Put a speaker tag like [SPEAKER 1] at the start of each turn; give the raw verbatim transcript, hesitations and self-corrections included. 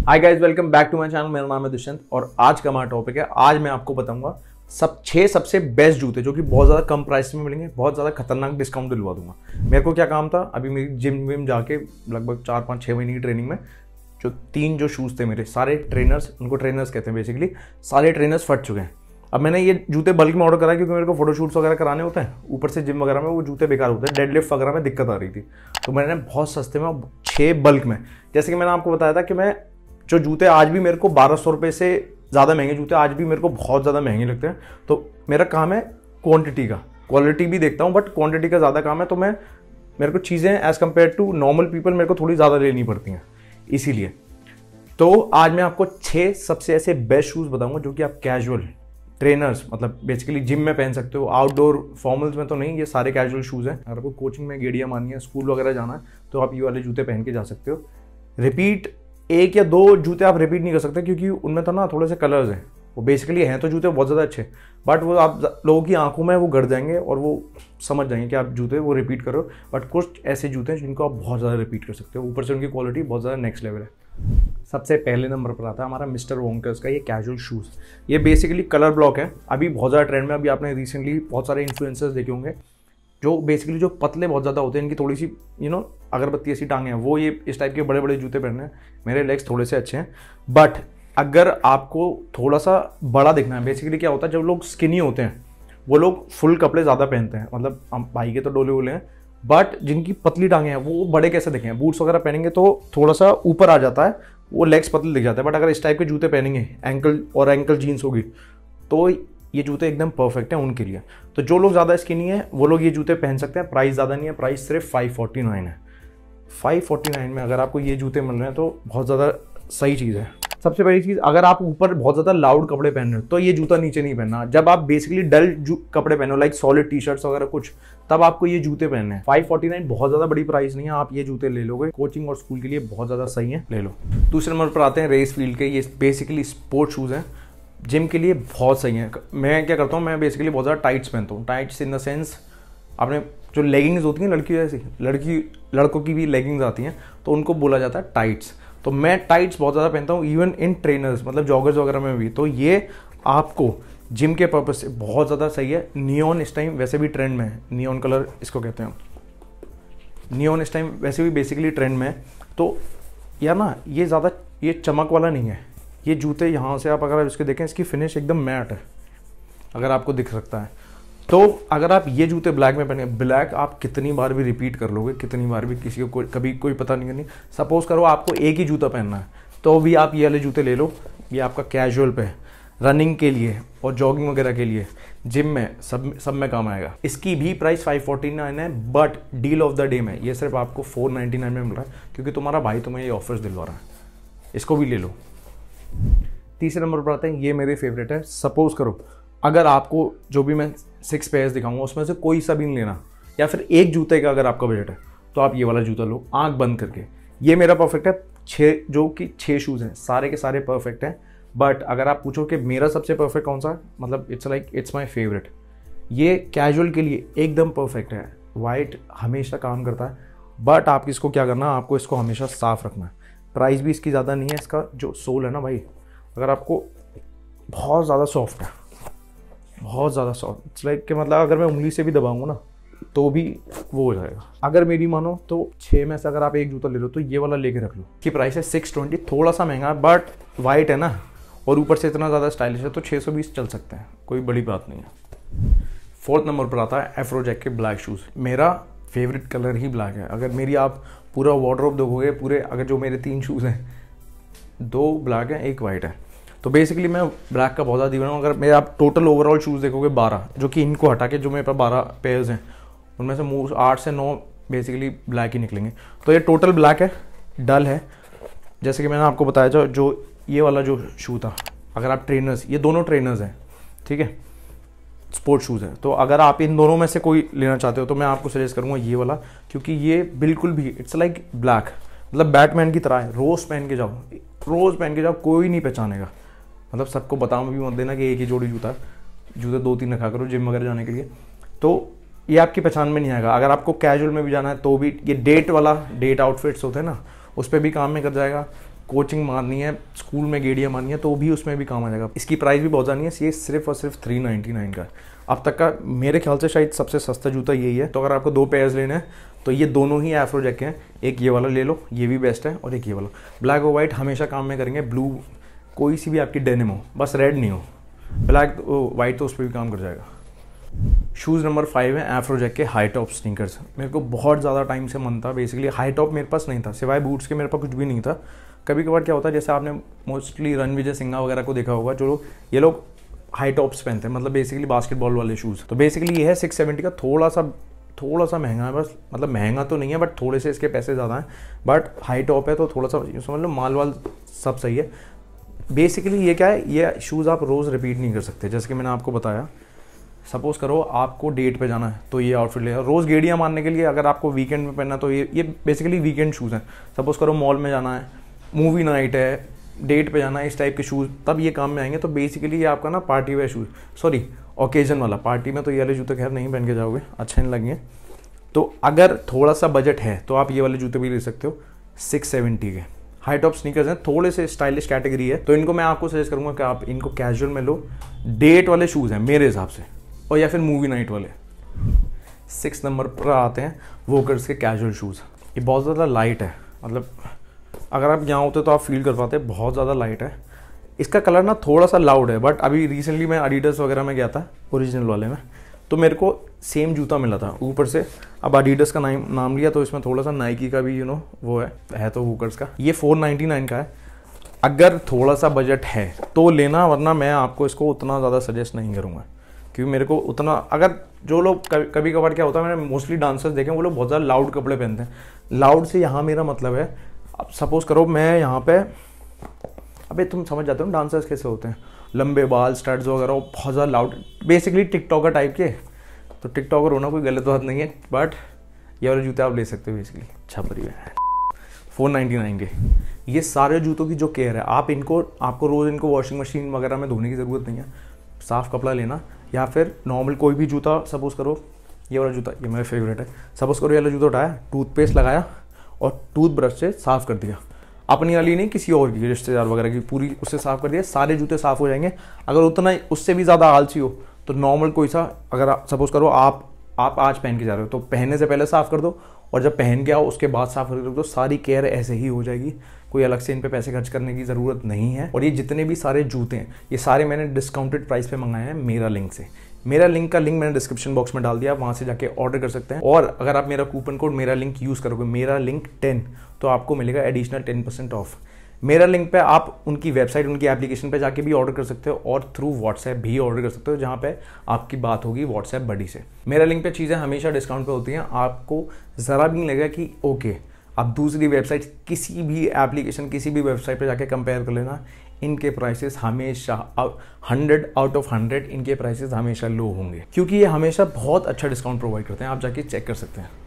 [SPEAKER 1] Hi guys, welcome back to my channel. मेरा नाम है दुष्यंत और आज का हमारा टॉपिक है, आज मैं आपको बताऊंगा सब छह सबसे बेस्ट जूते जो कि बहुत ज़्यादा कम प्राइस में मिलेंगे, बहुत ज़्यादा खतरनाक डिस्काउंट दिलवा दूंगा। मेरे को क्या काम था, अभी मेरी जिम विम जाके लगभग चार पाँच छः महीने की ट्रेनिंग में जो तीन जो शूज़ थे मेरे, सारे ट्रेनर्स, उनको ट्रेनर्स कहते हैं बेसिकली, सारे ट्रेनर्स फट चुके हैं। अब मैंने ये जूते बल्क में ऑर्डर करा क्योंकि मेरे को फोटोशूट्स वगैरह कराने होते हैं, ऊपर से जिम वगैरह में वो जूते बेकार होते हैं, डेडलिफ्ट वगैरह में दिक्कत आ रही थी। तो मैंने बहुत सस्ते में छः बल्क में, जैसे कि मैंने आपको बताया था कि मैं जो जूते आज भी मेरे को बारह सौ रुपये से ज़्यादा महंगे जूते आज भी मेरे को बहुत ज़्यादा महंगे लगते हैं। तो मेरा काम है क्वांटिटी का, क्वालिटी भी देखता हूँ बट क्वांटिटी का ज़्यादा काम है। तो मैं मेरे को चीज़ें as compared to normal people मेरे को थोड़ी ज़्यादा लेनी पड़ती हैं, इसीलिए। तो आज मैं आपको छः सबसे ऐसे बेस्ट शूज़ बताऊँगा जो कि आप कैजुअल ट्रेनर्स, मतलब बेसिकली जिम में पहन सकते हो, आउटडोर फॉर्मल्स में तो नहीं, ये सारे कैजुअल शूज़ हैं। अगर आपको कोचिंग में गेड़ियाँ मारनी है, स्कूल वगैरह जाना है, तो आप ये वाले जूते पहन के जा सकते हो। रिपीट एक या दो जूते आप रिपीट नहीं कर सकते क्योंकि उनमें तो ना थोड़े से कलर्स हैं, वो बेसिकली हैं तो जूते बहुत ज़्यादा अच्छे, बट वो आप लोगों की आंखों में वो गड़ जाएंगे और वो समझ जाएंगे कि आप जूते वो रिपीट करो। बट कुछ ऐसे जूते हैं जिनको आप बहुत ज़्यादा रिपीट कर सकते हो, ऊपर से उनकी क्वालिटी बहुत ज़्यादा नेक्स्ट लेवल है। सबसे पहले नंबर पर आता है हमारा मिस्टर वोंकर्स का ये कैजुअल शूज़। ये बेसिकली कलर ब्लॉक है, अभी बहुत ज़्यादा ट्रेंड में। अभी आपने रिसेंटली बहुत सारे इन्फ्लुएंसर्स देखे होंगे जो बेसिकली जो पतले बहुत ज़्यादा होते हैं, इनकी थोड़ी सी यू नो अगरबत्ती ऐसी टांगे हैं, वो ये इस टाइप के बड़े बड़े जूते पहनने हैं। मेरे लेग्स थोड़े से अच्छे हैं, बट अगर आपको थोड़ा सा बड़ा दिखना है, बेसिकली क्या होता है, जब लोग स्किनी होते हैं वो लोग फुल कपड़े ज़्यादा पहनते हैं, मतलब हम भाई के तो डोले वोले हैं, बट जिनकी पतली टांगे हैं वो बड़े कैसे दिखें, बूट्स वगैरह पहनेंगे तो थोड़ा सा ऊपर आ जाता है, वो लेग्स पतले दिख जाते हैं। बट अगर इस टाइप के जूते पहनेंगे, एंकल और एंकल जीन्स होगी, तो ये जूते एकदम परफेक्ट हैं उनके लिए। तो जो लोग ज़्यादा स्किनी है वो लोग ये जूते पहन सकते हैं। प्राइस ज़्यादा नहीं है, प्राइस सिर्फ फाइव फोर्टी नाइन है। फाइव फोर्टी नाइन में अगर आपको ये जूते मिल रहे हैं तो बहुत ज़्यादा सही चीज़ है। सबसे पहली चीज़, अगर आप ऊपर बहुत ज़्यादा लाउड कपड़े पहन रहे हो तो ये जूता नीचे नहीं पहनना। जब आप बेसिकली डल कपड़े पहनो, लाइक सॉलिड टी शर्ट्स वगैरह कुछ, तब आपको ये जूते पहनने हैं। फाइव फोर्टी नाइन बहुत ज़्यादा बड़ी प्राइस नहीं है, आप ये जूते ले लोगे, कोचिंग और स्कूल के लिए बहुत ज़्यादा सही है, ले लो। दूसरे नंबर पर आते हैं रेस फील्ड के। ये बेसिकली स्पोर्ट शूज़ हैं, जिम के लिए बहुत सही है। मैं क्या करता हूँ, मैं बेसिकली बहुत ज़्यादा टाइट्स पहनता हूँ। टाइट्स इन द सेंस, आपने जो लेगिंग्स होती हैं लड़की जैसी, लड़की लड़कों की भी लेगिंग्स आती हैं, तो उनको बोला जाता है टाइट्स। तो मैं टाइट्स बहुत ज़्यादा पहनता हूँ, इवन इन ट्रेनर्स, मतलब जॉगर्स वगैरह में भी। तो ये आपको जिम के पर्पज़ से बहुत ज़्यादा सही है। नियॉन इस टाइम वैसे भी ट्रेंड में है, नियॉन कलर इसको कहते हैं, नियॉन इस टाइम वैसे भी बेसिकली ट्रेंड में है। तो यार ना, ये ज़्यादा ये चमक वाला नहीं है ये जूते। यहाँ से आप अगर इसके देखें, इसकी फिनिश एकदम मैट है, अगर आपको दिख सकता है। तो अगर आप ये जूते ब्लैक में पहने, ब्लैक आप कितनी बार भी रिपीट कर लोगे, कितनी बार भी, किसी को कोई कभी कोई पता नहीं करनी। सपोज करो आपको एक ही जूता पहनना है, तो भी आप ये वाले जूते ले लो। ये आपका कैजुअल पे, रनिंग के लिए और जॉगिंग वगैरह के लिए, जिम में, सब सब में काम आएगा। इसकी भी प्राइस फाइव फोर्टी नाइन है, but deal of the day में ये सिर्फ आपको फोर नाइन्टी नाइन में मिल रहा है क्योंकि तुम्हारा भाई तुम्हें ये ऑफर्स दिलवा रहा है। इसको भी ले लो। तीसरे नंबर पर आते हैं, ये मेरे फेवरेट है। सपोज करो अगर आपको जो भी मैं सिक्स पेयर्स दिखाऊंगा उसमें से कोई सा भी नहीं लेना, या फिर एक जूते का अगर आपका बजट है, तो आप ये वाला जूता लो आंख बंद करके। ये मेरा परफेक्ट है। छः जो कि छः शूज़ हैं, सारे के सारे परफेक्ट हैं। बट अगर आप पूछो कि मेरा सबसे परफेक्ट कौन सा है, मतलब it's like it's my favourite, ये कैजुअल के लिए एकदम परफेक्ट है। वाइट हमेशा काम करता है, बट आप इसको क्या करना, आपको इसको हमेशा साफ़ रखना है। प्राइस भी इसकी ज़्यादा नहीं है। इसका जो सोल है ना भाई, अगर आपको बहुत ज़्यादा सॉफ्ट है, बहुत ज़्यादा सॉफ्ट, इट्स लाइक कि मतलब अगर मैं उंगली से भी दबाऊंगा ना तो भी वो हो जाएगा। अगर मेरी मानो तो छः में से अगर आप एक जूता ले लो तो ये वाला लेके रख लो। इसकी प्राइस है सिक्स ट्वेंटी, थोड़ा सा महंगा है, बट वाइट है ना और ऊपर से इतना ज़्यादा स्टाइलिश है, तो छः सौ बीस चल सकते हैं, कोई बड़ी बात नहीं है। फोर्थ नंबर पर आता है एफ्रोजैक के ब्लैक शूज़। मेरा फेवरेट कलर ही ब्लैक है। अगर मेरी आप पूरा वार्डरोब देखोगे, पूरे अगर जो मेरे तीन शूज़ हैं, दो ब्लैक हैं, एक वाइट है, तो बेसिकली मैं ब्लैक का बहुत ज़्यादा दीवाना हूँ। अगर मेरे आप टोटल ओवरऑल शूज़ देखोगे बारह, जो कि इनको हटा के जो मेरे पास बारह पेयर्स हैं, उनमें से मोस्ट आठ से नौ बेसिकली ब्लैक ही निकलेंगे। तो ये टोटल ब्लैक है, डल है। जैसे कि मैंने आपको बताया जो जो ये वाला जो शू था, अगर आप ट्रेनर्स, ये दोनों ट्रेनर्स हैं, ठीक है, स्पोर्ट शूज़ है। तो अगर आप इन दोनों में से कोई लेना चाहते हो तो मैं आपको सजेस्ट करूँगा ये वाला, क्योंकि ये बिल्कुल भी इट्स लाइक ब्लैक, मतलब बैटमैन की तरह है। रोज़ पहन के जाओ, रोज़ पहन के जाओ, कोई नहीं पहचानेगा। मतलब सबको बताओ भी मत देना कि एक ही जोड़ी जूता, जूते दो तीन रखा करो जिम वगैरह जाने के लिए, तो ये आपकी पहचान में नहीं आएगा। अगर आपको कैजुअल में भी जाना है तो भी ये डेट वाला, डेट आउटफिट्स होते हैं ना, उस पर भी काम में कर जाएगा। कोचिंग मारनी है, स्कूल में गेड़ियाँ मारनी है, तो भी उसमें भी काम आ जाएगा। इसकी प्राइस भी बहुत ज़्यादा नहीं है, ये सिर्फ और सिर्फ थ्री नाइन्टी नाइन का है। अब तक का मेरे ख्याल से शायद सबसे सस्ता जूता यही है। तो अगर आपको दो पेयर्स लेने हैं तो ये दोनों ही एफ्रोजैक के हैं। एक ये वाला ले लो, ये भी बेस्ट है, और एक ये वाला। ब्लैक और वाइट हमेशा काम में करेंगे। ब्लू कोई सी भी आपकी डेनिम हो, बस रेड नहीं हो। ब्लैक वाइट तो उस पर भी काम कर जाएगा। शूज़ नंबर फाइव है एफ्रोजैक के हाई टॉप स्नीकर्स। मेरे को बहुत ज़्यादा टाइम से मन था, बेसिकली हाई टॉप मेरे पास नहीं था, सिवाय बूट्स के मेरे पास कुछ भी नहीं था। कभी कभार क्या होता है, जैसे आपने मोस्टली रणविजय सिंघा वगैरह को देखा होगा, जो लोग ये लोग हाई टॉप्स पहनते हैं, मतलब बेसिकली बास्केटबॉल वाले शूज़। तो बेसिकली ये है सिक्स सेवेंटी का, थोड़ा सा थोड़ा सा महंगा है, बस मतलब महंगा तो नहीं है, बट थोड़े से इसके पैसे ज़्यादा हैं। बट हाई टॉप है तो थोड़ा सा समझ लो माल वाल सब सही है। बेसिकली ये क्या है, ये शूज़ आप रोज़ रिपीट नहीं कर सकते। जैसे कि मैंने आपको बताया, सपोज़ करो आपको डेट पे जाना है तो ये आउटफिट लेगा। रोज़ गेड़ियाँ मारने के लिए अगर आपको वीकेंड में पहनना तो ये ये बेसिकली वीकेंड शूज़ हैं। सपोज़ करो मॉल में जाना है, मूवी नाइट है, डेट पे जाना है, इस टाइप के शूज़ तब ये काम में आएंगे। तो बेसिकली ये आपका ना party wear shoes, sorry occasion वाला। पार्टी में तो ये वाले जूते खैर नहीं पहन के जाओगे, अच्छे नहीं लगेंगे। तो अगर थोड़ा सा बजट है तो आप ये वाले जूते भी ले सकते हो, सिक्स सेवेंटी के हाई टॉप स्नीकर्स हैं, थोड़े से स्टाइलिश कैटेगरी है। तो इनको मैं आपको सजेस्ट करूँगा कि आप इनको कैजुअल में लो। डेट वाले शूज़ हैं मेरे हिसाब से, और या फिर मूवी नाइट वाले। सिक्स नंबर पर आते हैं वोकर्स के कैजुअल शूज़। ये बहुत ज़्यादा लाइट है, मतलब अगर आप यहाँ होते तो आप फील कर पाते, बहुत ज़्यादा लाइट है। इसका कलर ना थोड़ा सा लाउड है, बट अभी रिसेंटली मैं एडिडास वगैरह में गया था ओरिजिनल वाले में, तो मेरे को सेम जूता मिला था ऊपर से। अब एडिडास का नाम नाम लिया तो इसमें थोड़ा सा नाइकी का भी यू नो वो है है तो वोकर्स का। ये फोर नाइन्टी नाइन का है। अगर थोड़ा सा बजट है तो लेना, वरना मैं आपको इसको उतना ज़्यादा सजेस्ट नहीं करूँगा, क्योंकि मेरे को उतना, अगर जो लोग कभी कभार क्या होता है, मैंने मोस्टली डांसर्स देखे, वो लोग बहुत ज़्यादा लाउड कपड़े पहनते हैं। लाउड से यहाँ मेरा मतलब है, अब सपोज़ करो मैं यहाँ पे, अबे तुम समझ जाते हो डांसर्स कैसे होते हैं, लंबे बाल, स्टड्स वगैरह, बहुत ज़्यादा लाउड, बेसिकली टिकटॉकर टाइप के। तो टिकटॉकर होना कोई गलत बात नहीं है, बट ये वाले जूते आप ले सकते हो। बेसिकली छपरी है फोर नाइन्टी नाइन के। ये सारे जूतों की जो केयर है, आप इनको आपको रोज़ इनको वॉशिंग मशीन वगैरह में धोने की ज़रूरत नहीं है। साफ़ कपड़ा लेना, या फिर नॉर्मल कोई भी जूता, सपोज़ करो ये वाला जूता, ये मेरा फेवरेट है। सपोज़ करो ये वाला जूता उठाया, टूथपेस्ट लगाया और टूथब्रश से साफ़ कर दिया, अपनी वाली नहीं किसी और की, रिश्तेदार वगैरह की, पूरी उससे साफ़ कर दिया, सारे जूते साफ़ हो जाएंगे। अगर उतना उससे भी ज़्यादा आलसी हो तो नॉर्मल कोई सा, अगर आप सपोज़ करो आप आप आज पहन के जा रहे हो तो पहनने से पहले साफ़ कर दो, और जब पहन के आओ उसके बाद साफ़ कर दो। सारी केयर ऐसे ही हो जाएगी, कोई अलग से इन पे पैसे खर्च करने की ज़रूरत नहीं है। और ये जितने भी सारे जूते हैं, ये सारे मैंने डिस्काउंटेड प्राइस पे मंगाए हैं मेरा लिंक से। मेरा लिंक का लिंक मैंने डिस्क्रिप्शन बॉक्स में डाल दिया, वहाँ से जाके ऑर्डर कर सकते हैं। और अगर आप मेरा कूपन कोड मेरा लिंक यूज़ करोगे, मेरा लिंक टेन, तो आपको मिलेगा एडिशनल टेन परसेंट ऑफ। मेरा लिंक पे आप उनकी वेबसाइट, उनकी एप्लीकेशन पे जाके भी ऑर्डर कर सकते हो, और थ्रू व्हाट्सएप भी ऑर्डर कर सकते हो, जहाँ पे आपकी बात होगी व्हाट्सएप बडी से। मेरा लिंक पे चीज़ें हमेशा डिस्काउंट पे होती हैं, आपको ज़रा भी नहीं लगेगा कि ओके आप दूसरी वेबसाइट, किसी भी एप्लीकेशन, किसी भी वेबसाइट पे जाके कंपेयर कर लेना, इनके प्राइसेस हमेशा हंड्रेड आउट ऑफ हंड्रेड इनके प्राइसेस हमेशा लो होंगे, क्योंकि ये हमेशा बहुत अच्छा डिस्काउंट प्रोवाइड करते हैं। आप जाके चेक कर सकते हैं।